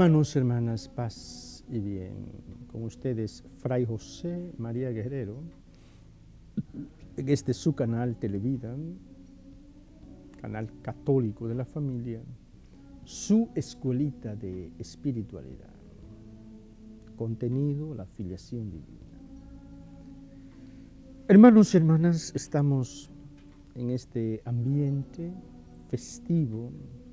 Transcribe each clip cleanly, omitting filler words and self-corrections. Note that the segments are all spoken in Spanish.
Hermanos, hermanas, paz y bien. Con ustedes, Fray José María Guerrero, en este su canal Televida, canal católico de la familia, su escuelita de espiritualidad. Contenido, la filiación divina. Hermanos y hermanas, estamos en este ambiente festivo,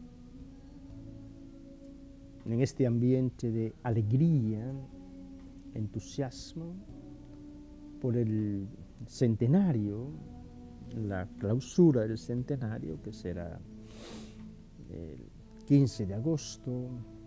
en este ambiente de alegría, entusiasmo por el centenario, la clausura del centenario, que será el 15 de agosto,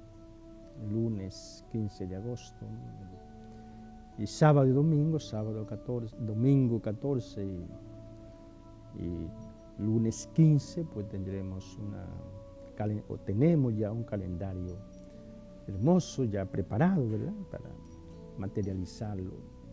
lunes 15 de agosto, y sábado y domingo, domingo 14 y lunes 15, pues tenemos tenemos ya un calendario hermoso, ya preparado, ¿verdad?, para materializarlo.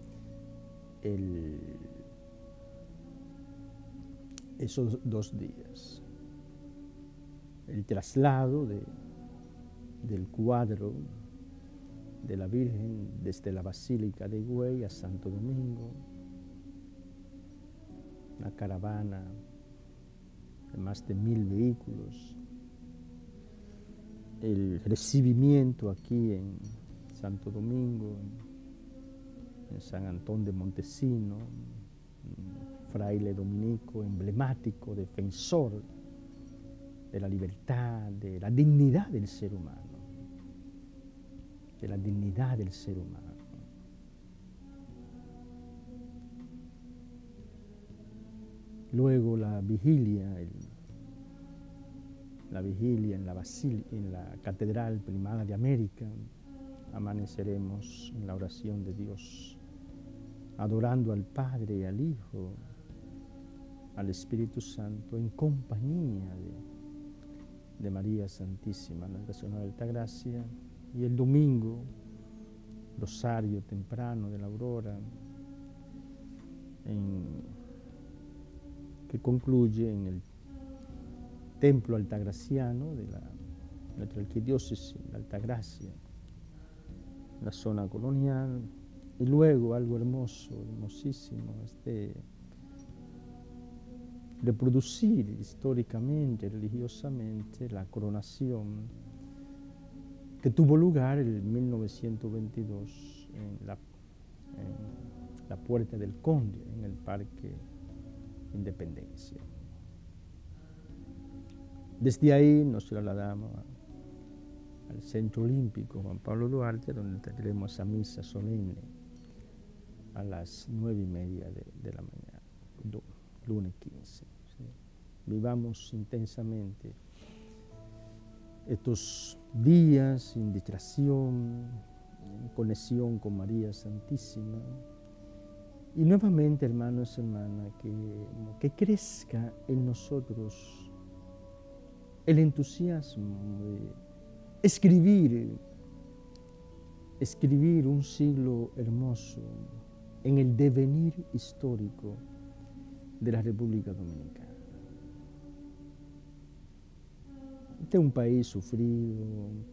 Esos 2 días. El traslado del cuadro de la Virgen desde la Basílica de Higüey a Santo Domingo, una caravana de más de 1000 vehículos, el recibimiento aquí en Santo Domingo, en San Antón de Montesino, un fraile dominico emblemático, defensor de la libertad, de la dignidad del ser humano, de la dignidad del ser humano. Luego la vigilia en la Catedral Primada de América, amaneceremos en la oración de Dios, adorando al Padre y al Hijo, al Espíritu Santo, en compañía de María Santísima, Nuestra Señora de Altagracia. Y el domingo, rosario temprano de la aurora, que concluye en el templo altagraciano de nuestra arquidiócesis, la Altagracia, la zona colonial. Y luego algo hermoso, hermosísimo, reproducir históricamente, religiosamente, la coronación que tuvo lugar en 1922 en la Puerta del Conde, en el Parque Independencia. Desde ahí nos trasladamos al Centro Olímpico Juan Pablo Duarte, donde tendremos esa misa solemne a las 9:30 de la mañana, lunes 15. ¿Sí? Vivamos intensamente estos días en distracción, en conexión con María Santísima. Y nuevamente, hermanos y hermanas, que crezca en nosotros el entusiasmo de escribir un siglo hermoso en el devenir histórico de la República Dominicana. Este es un país sufrido,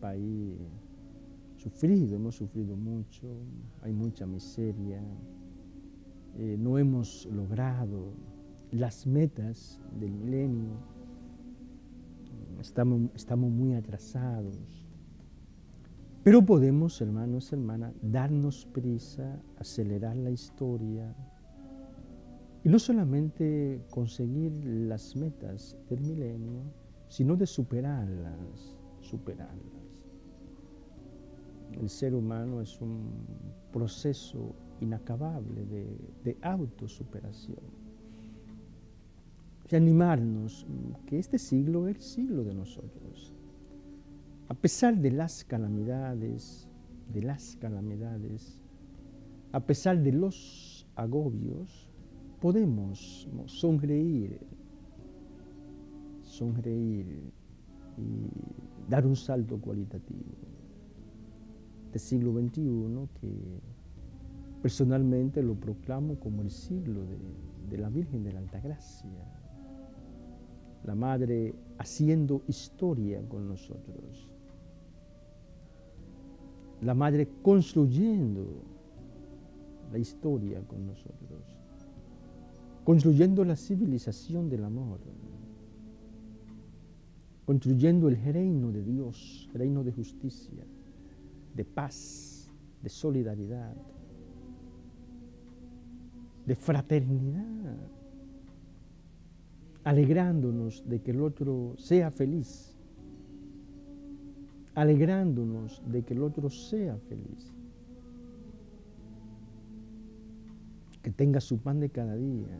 hemos sufrido mucho, hay mucha miseria, no hemos logrado las metas del milenio, estamos muy atrasados, pero podemos, hermanos y hermanas, darnos prisa, acelerar la historia y no solamente conseguir las metas del milenio, sino de superarlas. El ser humano es un proceso inacabable de autosuperación. Y animarnos que este siglo es el siglo de nosotros. A pesar de las calamidades, a pesar de los agobios, podemos sonreír y dar un salto cualitativo. Este siglo XXI que personalmente lo proclamo como el siglo de la Virgen de la Altagracia, la Madre haciendo historia con nosotros. la Madre construyendo la historia con nosotros, construyendo la civilización del amor, construyendo el reino de Dios, reino de justicia, de paz, de solidaridad, de fraternidad, alegrándonos de que el otro sea feliz, alegrándonos de que el otro sea feliz, que tenga su pan de cada día,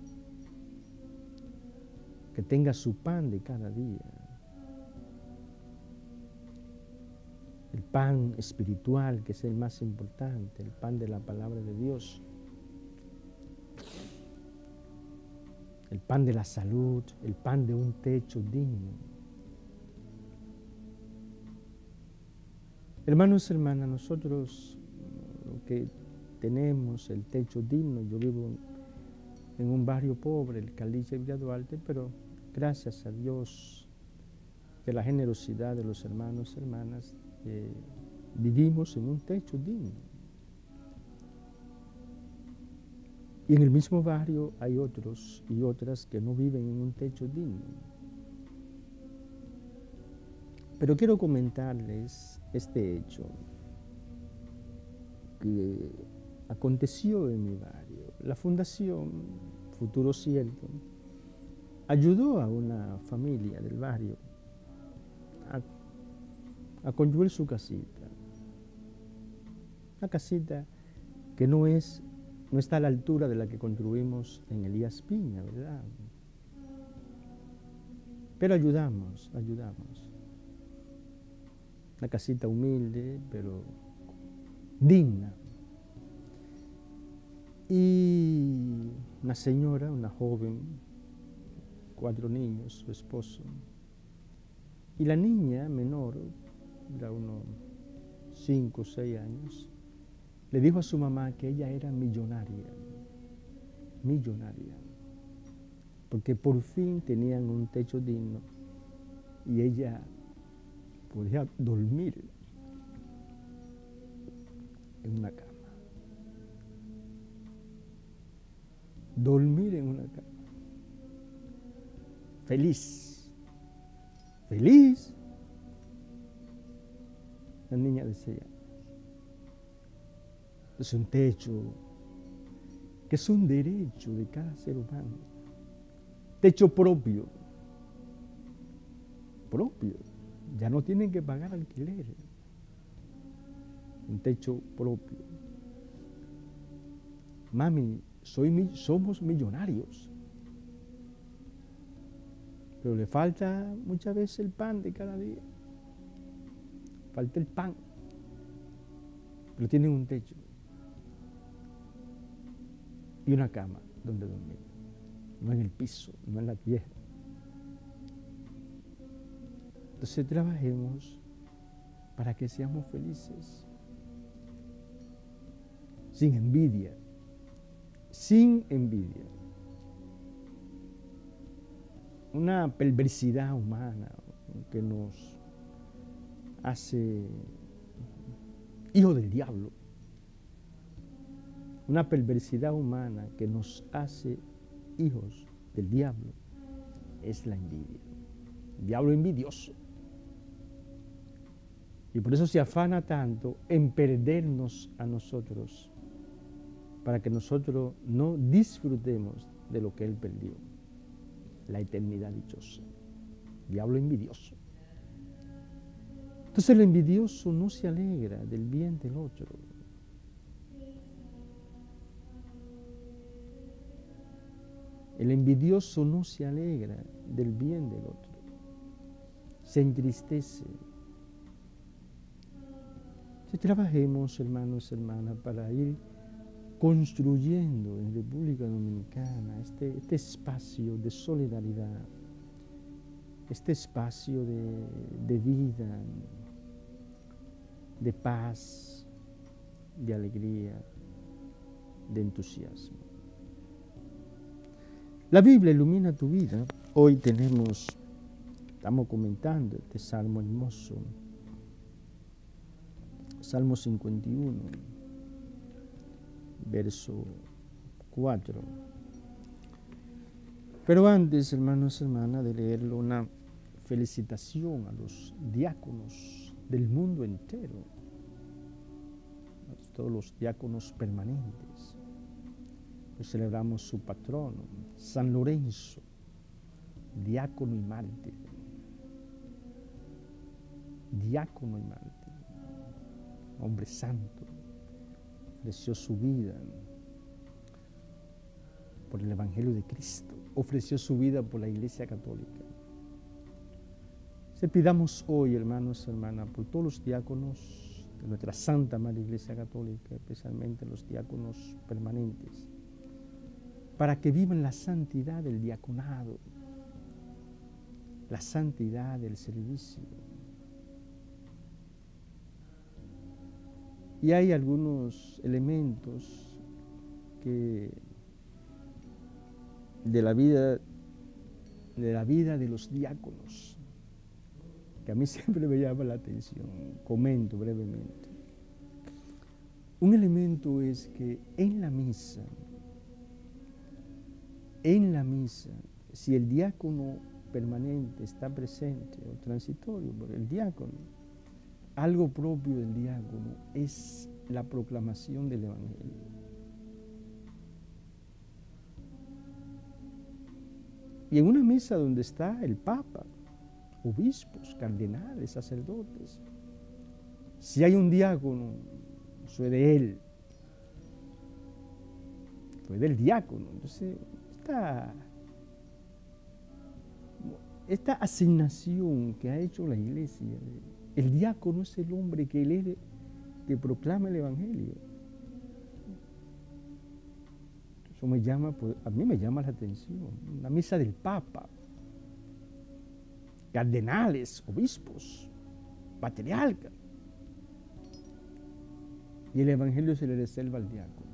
que tenga su pan de cada día, el pan espiritual, que es el más importante, el pan de la palabra de Dios, el pan de la salud, el pan de un techo digno. Hermanos y hermanas, nosotros lo que tenemos, el techo digno, yo vivo en un barrio pobre, el Caliche Villa Duarte, pero gracias a Dios, de la generosidad de los hermanos y hermanas, vivimos en un techo digno. Y en el mismo barrio hay otros y otras que no viven en un techo digno. Pero quiero comentarles este hecho que aconteció en mi barrio. La Fundación Futuro Cierto ayudó a una familia del barrio a construir su casita. Una casita que no está a la altura de la que construimos en Elías Piña, ¿verdad? Pero ayudamos. Una casita humilde, pero digna. Y una señora, una joven, 4 niños, su esposo. Y la niña menor, era unos 5 o 6 años, le dijo a su mamá que ella era millonaria, porque por fin tenían un techo digno y ella podía dormir en una cama. Dormir en una cama. Feliz. La niña decía. Es un techo que es un derecho de cada ser humano. Techo propio. Ya no tienen que pagar alquiler. Un techo propio. Mami, somos millonarios. Pero le falta muchas veces el pan de cada día. Falta el pan. Pero tienen un techo. Y una cama donde dormir. No en el piso, no en la tierra. Entonces trabajemos para que seamos felices. Sin envidia. Una perversidad humana que nos hace hijos del diablo. Una perversidad humana que nos hace hijos del diablo es la envidia. El diablo envidioso. Y por eso se afana tanto en perdernos a nosotros, para que nosotros no disfrutemos de lo que él perdió, la eternidad dichosa. Diablo envidioso. Entonces el envidioso no se alegra del bien del otro. El envidioso no se alegra del bien del otro. Se entristece. Si trabajemos, hermanos y hermanas, para ir construyendo en República Dominicana este espacio de solidaridad, este espacio de vida, de paz, de alegría, de entusiasmo. La Biblia ilumina tu vida. Hoy estamos comentando este salmo hermoso, Salmo 51, verso 4. Pero antes, hermanos y hermanas, de leerlo, una felicitación a los diáconos del mundo entero, a todos los diáconos permanentes. Hoy celebramos su patrono, San Lorenzo, diácono y mártir. Diácono y mártir, hombre santo, ofreció su vida por el Evangelio de Cristo, ofreció su vida por la Iglesia Católica. Se pidamos hoy, hermanos y hermanas, por todos los diáconos de nuestra Santa Madre Iglesia Católica, especialmente los diáconos permanentes, para que vivan la santidad del diaconado, la santidad del servicio. Y hay algunos elementos que de la vida de los diáconos que a mí siempre me llama la atención. Comento brevemente. Un elemento es que en la misa, si el diácono permanente está presente o transitorio, por el diácono, algo propio del diácono es la proclamación del Evangelio. Y en una misa donde está el Papa, obispos, cardenales, sacerdotes, si hay un diácono, eso es de él, eso es del diácono. Entonces, esta asignación que ha hecho la Iglesia, el diácono es el hombre que proclama el Evangelio. Eso a mí me llama la atención. Una misa del Papa, cardenales, obispos, patriarcas, y el Evangelio se le reserva al diácono.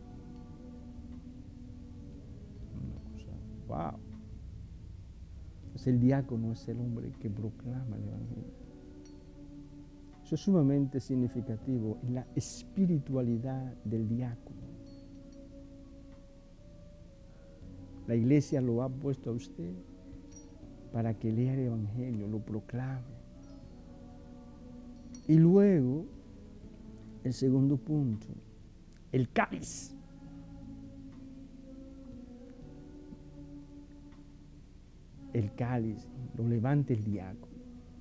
Una cosa, wow. Entonces el diácono es el hombre que proclama el Evangelio. Eso es sumamente significativo en la espiritualidad del diácono. La Iglesia lo ha puesto a usted para que lea el Evangelio, lo proclame. Y luego, el segundo punto, el cáliz. El cáliz lo levanta el diácono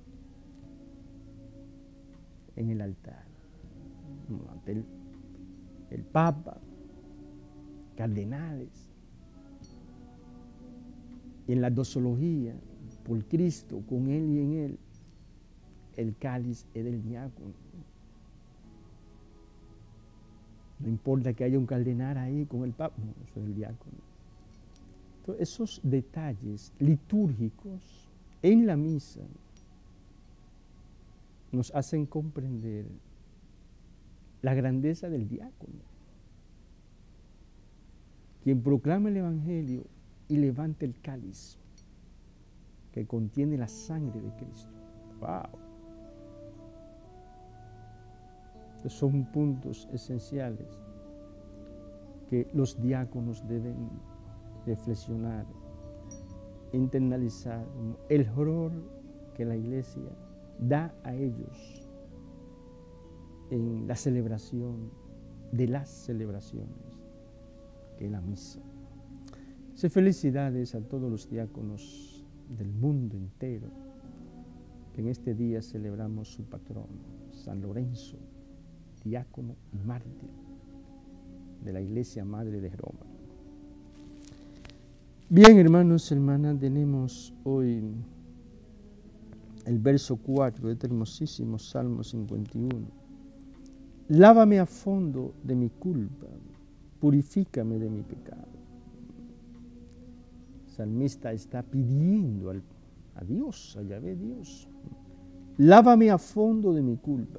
en el altar, ante el Papa, cardenales. Y en la doxología, por Cristo, con Él y en Él, el cáliz es del diácono. No importa que haya un cardenal ahí con el Papa, no, eso es el diácono. Entonces, esos detalles litúrgicos en la misa nos hacen comprender la grandeza del diácono, quien proclama el Evangelio y levanta el cáliz que contiene la sangre de Cristo. ¡Wow! Estos son puntos esenciales que los diáconos deben reflexionar, internalizar, el rol que la Iglesia da a ellos en la celebración de las celebraciones, que es la misa. Felicidades a todos los diáconos del mundo entero, que en este día celebramos su patrono, San Lorenzo, diácono y mártir de la Iglesia Madre de Roma. Bien, hermanos y hermanas, tenemos hoy el verso 4 de este hermosísimo Salmo 51. Lávame a fondo de mi culpa, purifícame de mi pecado. El salmista está pidiendo a Dios, a Yahvé Dios, lávame a fondo de mi culpa.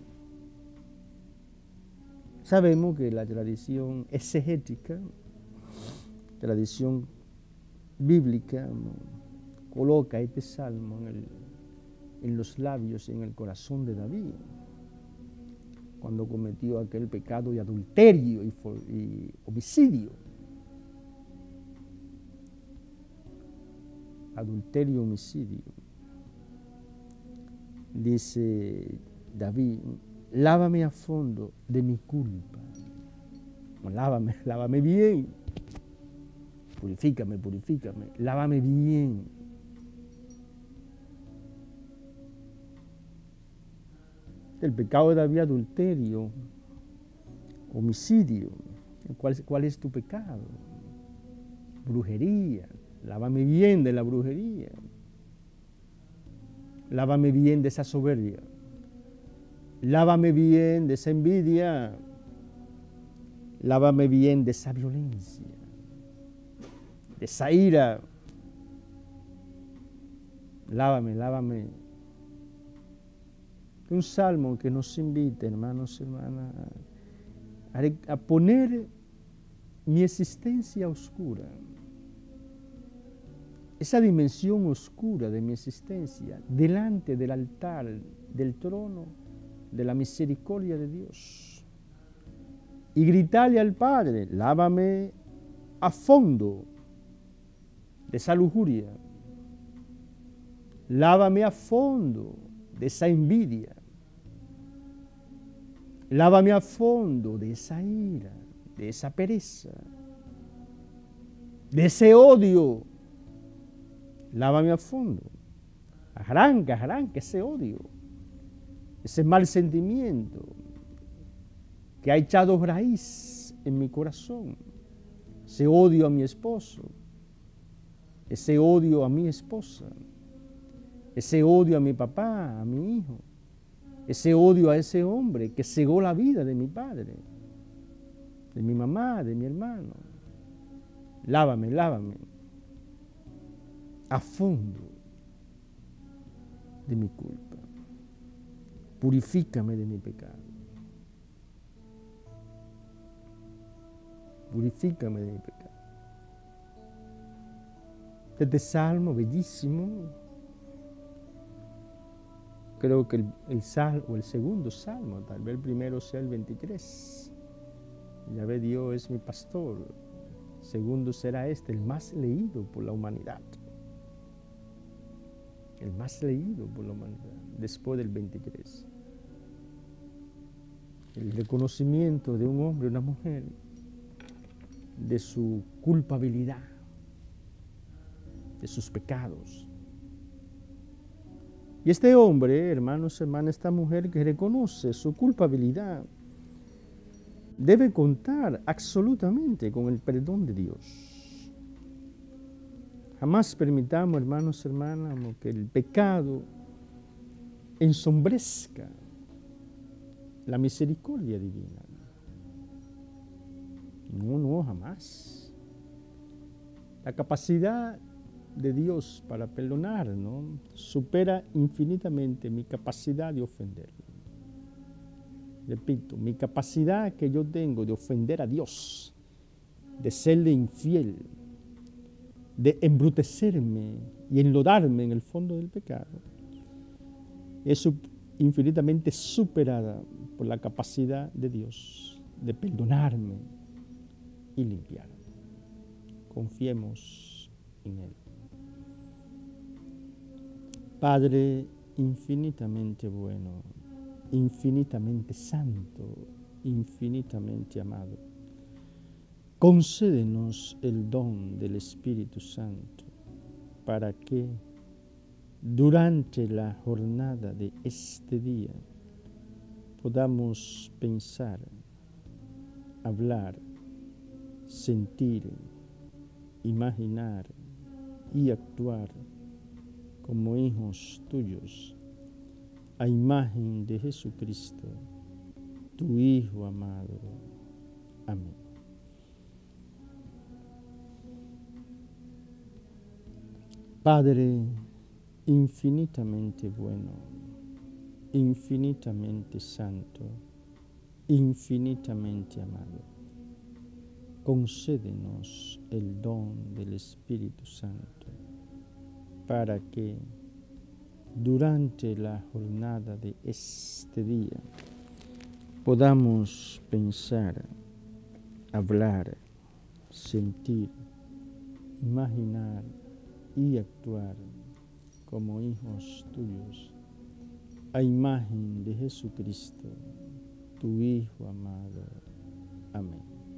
Sabemos que la tradición exegética, tradición bíblica, coloca este salmo en los labios y en el corazón de David cuando cometió aquel pecado de adulterio y homicidio. Adulterio, homicidio. Dice David, lávame a fondo de mi culpa. Lávame bien. Purifícame, lávame bien. El pecado de David, adulterio, homicidio. ¿Cuál es tu pecado? Brujería. Lávame bien de la brujería. Lávame bien de esa soberbia. Lávame bien de esa envidia. Lávame bien de esa violencia, de esa ira. Lávame. Un salmo que nos invita, hermanos, hermanas, a poner mi existencia oscura, esa dimensión oscura de mi existencia, delante del altar, del trono de la misericordia de Dios. Y gritarle al Padre, lávame a fondo de esa lujuria. Lávame a fondo de esa envidia. Lávame a fondo de esa ira, de esa pereza, de ese odio. Lávame a fondo. Arranca ese odio, ese mal sentimiento que ha echado raíz en mi corazón. Ese odio a mi esposo, ese odio a mi esposa, ese odio a mi papá, a mi hijo, ese odio a ese hombre que cegó la vida de mi padre, de mi mamá, de mi hermano. Lávame a fondo de mi culpa. Purifícame de mi pecado. Purifícame de mi pecado. Este salmo bellísimo, creo que el segundo salmo, tal vez el primero sea el 23. Yahvé Dios es mi pastor. El segundo será el más leído por la humanidad. El más leído por la humanidad, después del 23. El reconocimiento de un hombre, una mujer, de su culpabilidad, de sus pecados. Y este hombre, hermanos, hermanas, esta mujer que reconoce su culpabilidad, debe contar absolutamente con el perdón de Dios. Jamás permitamos, hermanos, hermanas, que el pecado ensombrezca la misericordia divina. No, jamás. La capacidad de Dios para perdonar, ¿no?, supera infinitamente mi capacidad de ofenderlo. Repito, mi capacidad que yo tengo de ofender a Dios, de serle infiel, de embrutecerme y enlodarme en el fondo del pecado, es infinitamente superada por la capacidad de Dios de perdonarme y limpiarme. Confiemos en Él. Padre infinitamente bueno, infinitamente santo, infinitamente amado, concédenos el don del Espíritu Santo para que durante la jornada de este día podamos pensar, hablar, sentir, imaginar y actuar como hijos tuyos, a imagen de Jesucristo, tu Hijo amado. Amén. Padre infinitamente bueno, infinitamente santo, infinitamente amado, concédenos el don del Espíritu Santo para que durante la jornada de este día podamos pensar, hablar, sentir, imaginar y actuar como hijos tuyos, a imagen de Jesucristo, tu Hijo amado. Amén.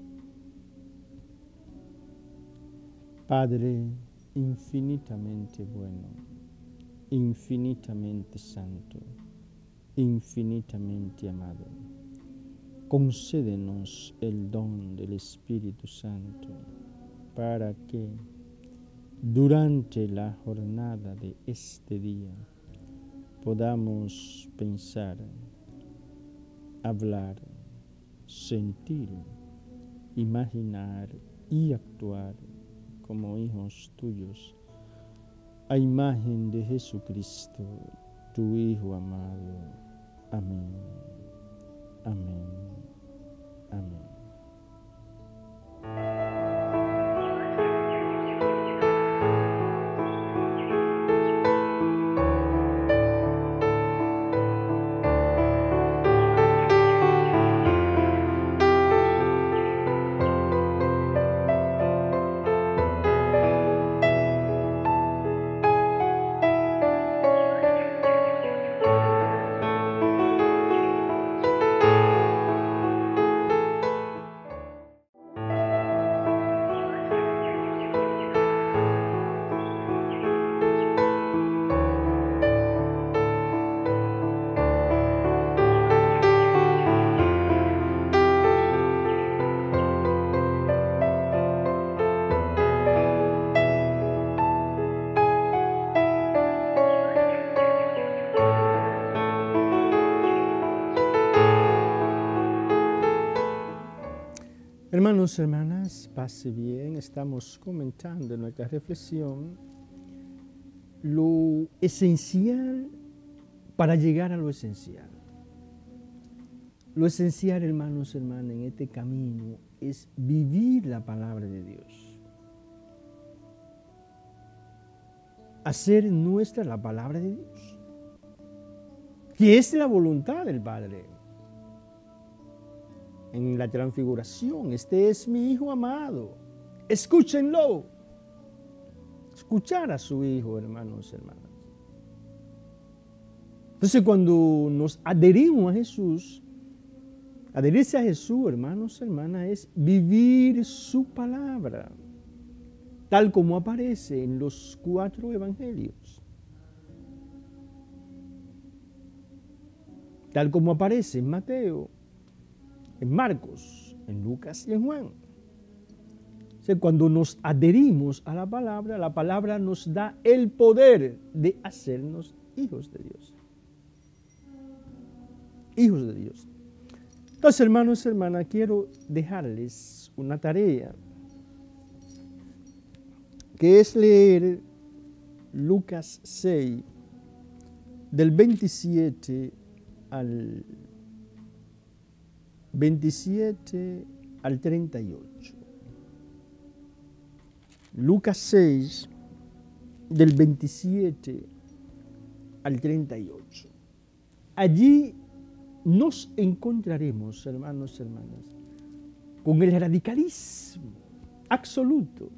Padre infinitamente bueno, infinitamente santo, infinitamente amado, concédenos el don del Espíritu Santo para que durante la jornada de este día podamos pensar, hablar, sentir, imaginar y actuar como hijos tuyos, a imagen de Jesucristo, tu Hijo amado. Amén. Amén. Amén. Hermanos, hermanas, pase bien. Estamos comentando en nuestra reflexión lo esencial para llegar a lo esencial. Lo esencial, hermanos, hermanas, en este camino es vivir la palabra de Dios. Hacer nuestra la palabra de Dios, que es la voluntad del Padre. En la transfiguración, este es mi Hijo amado, escúchenlo. Escuchar a su Hijo, hermanos, hermanas. Entonces, cuando nos adherimos a Jesús, adherirse a Jesús, hermanos, hermanas, es vivir su palabra, tal como aparece en los 4 evangelios, tal como aparece en Mateo, en Marcos, en Lucas y en Juan. O sea, cuando nos adherimos a la palabra nos da el poder de hacernos hijos de Dios. Hijos de Dios. Entonces, hermanos y hermanas, quiero dejarles una tarea, que es leer Lucas 6, del 27 al 38. Lucas 6, del 27 al 38. Allí nos encontraremos, hermanos y hermanas, con el radicalismo absoluto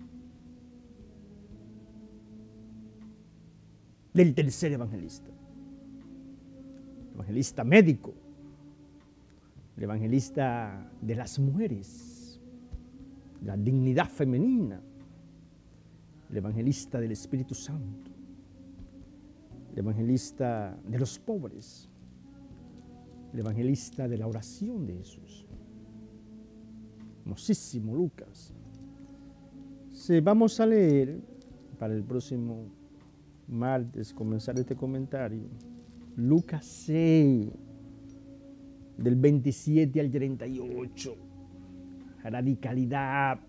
del tercer evangelista. Evangelista médico, el evangelista de las mujeres, la dignidad femenina, el evangelista del Espíritu Santo, el evangelista de los pobres, el evangelista de la oración de Jesús. Hermosísimo Lucas. Sí, vamos a leer para el próximo martes, comenzar este comentario, Lucas 6, del 27 al 38. Radicalidad.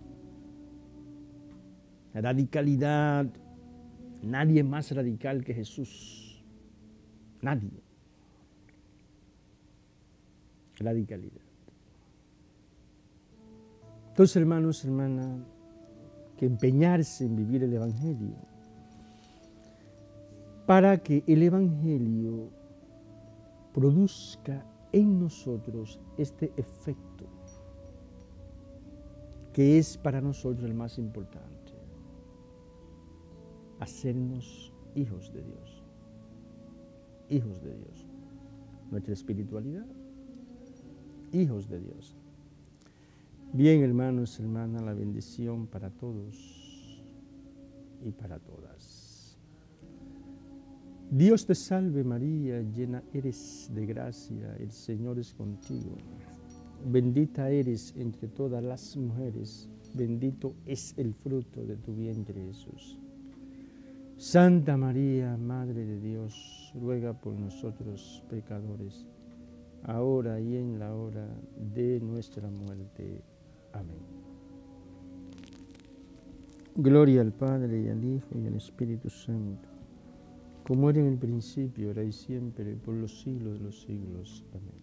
Radicalidad. Nadie más radical que Jesús. Nadie. Radicalidad. Entonces, hermanos, hermanas, que empeñarse en vivir el Evangelio para que el Evangelio produzca en nosotros este efecto que es para nosotros el más importante: hacernos hijos de Dios. Hijos de Dios. Nuestra espiritualidad, hijos de Dios. Bien, hermanos, hermanas, la bendición para todos y para todas. Dios te salve María, llena eres de gracia, el Señor es contigo. Bendita eres entre todas las mujeres, bendito es el fruto de tu vientre Jesús. Santa María, Madre de Dios, ruega por nosotros pecadores, ahora y en la hora de nuestra muerte. Amén. Gloria al Padre, y al Hijo, y al Espíritu Santo, como era en el principio, ahora y siempre, por los siglos de los siglos. Amén.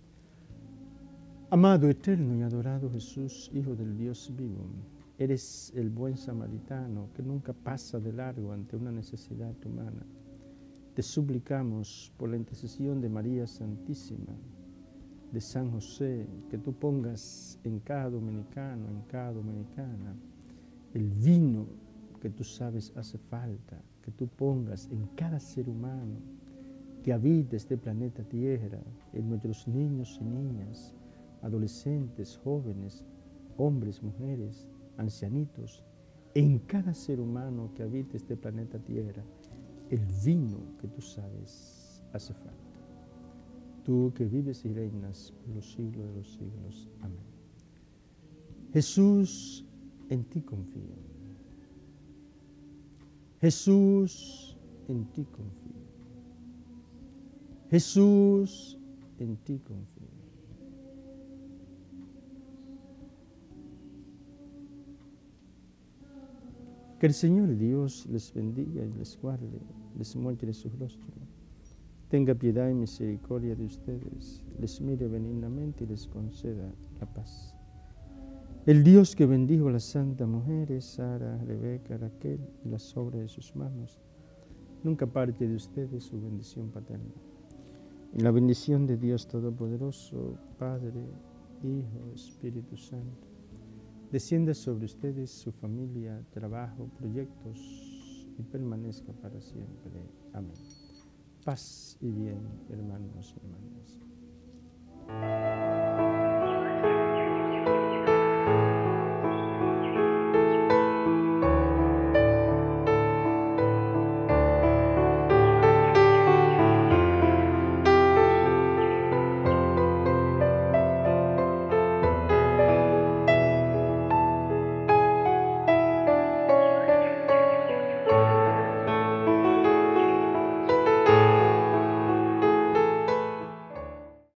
Amado, eterno y adorado Jesús, Hijo del Dios vivo, eres el buen samaritano que nunca pasa de largo ante una necesidad humana. Te suplicamos por la intercesión de María Santísima, de San José, que tú pongas en cada dominicano, en cada dominicana, el vino que tú sabes hace falta, que tú pongas en cada ser humano que habita este planeta Tierra, en nuestros niños y niñas, adolescentes, jóvenes, hombres, mujeres, ancianitos, en cada ser humano que habita este planeta Tierra, el vino que tú sabes hace falta. Tú que vives y reinas por los siglos de los siglos. Amén. Jesús, en ti confío. Jesús, en ti confío. Jesús, en ti confío. Que el Señor Dios les bendiga y les guarde, les muestre su rostro, tenga piedad y misericordia de ustedes, les mire benignamente y les conceda la paz. El Dios que bendijo a las santas mujeres, Sara, Rebeca, Raquel y las obras de sus manos, nunca aparte de ustedes su bendición paterna. Y la bendición de Dios Todopoderoso, Padre, Hijo, Espíritu Santo, descienda sobre ustedes, su familia, trabajo, proyectos y permanezca para siempre. Amén. Paz y bien, hermanos y hermanas.